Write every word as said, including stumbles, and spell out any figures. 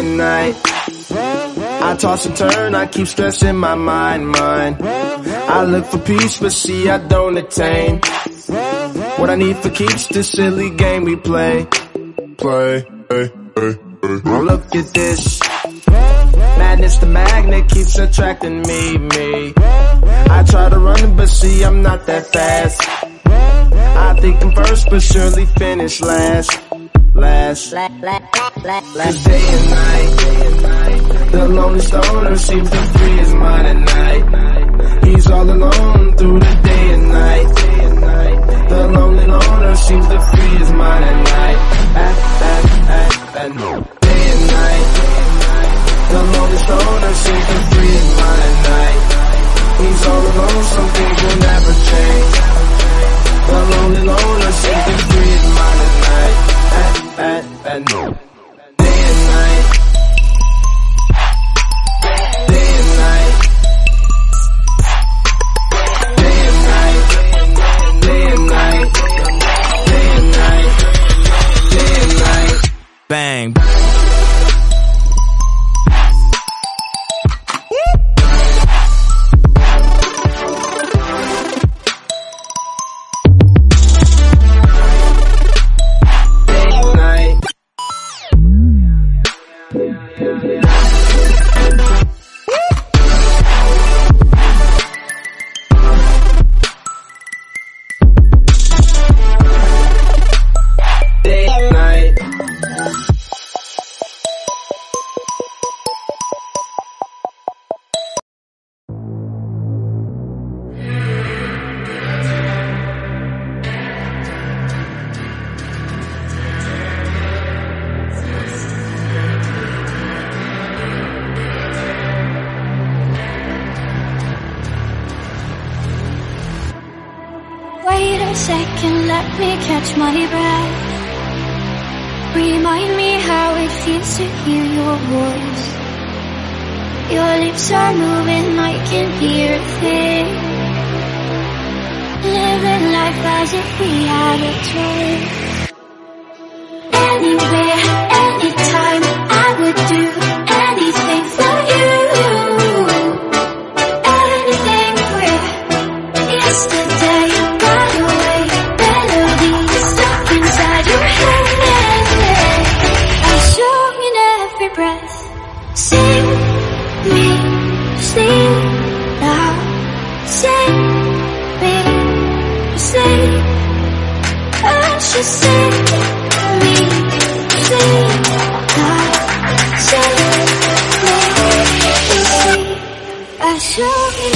and night. I toss and turn, I keep stressing my mind, mind. I look for peace, but see I don't attain what I need for keeps this silly game we play. Play, hey, hey, hey. Well, look at this. Madness, the magnet keeps attracting me, me. I try to run, but see I'm not that fast. I think I'm first, but surely finish last. Last. Cause day and night, the lonely stoner seems to free his mind at night. He's all alone through the day and night. The lonely loner seems to free his mind at night. At, at, at, at night. Day and night, the lonely stoner seems to free his mind at night. He's all alone, some things will never change. The lonely loner seems to free his mind at night. At, at, at night. Day and night. Day and night. Day and night. Day and night. Day and night. Day and night. Bang. Second, let me catch my breath. Remind me how it feels to hear your voice. Your lips are moving, I can hear a thing. Living life as if we had a choice. Anywhere, anytime, I would do anything for you. Anything for yesterday. Sing me, sleep now. Sing me, sleep. I should sing me, sleep now. Sing me, sleep. I should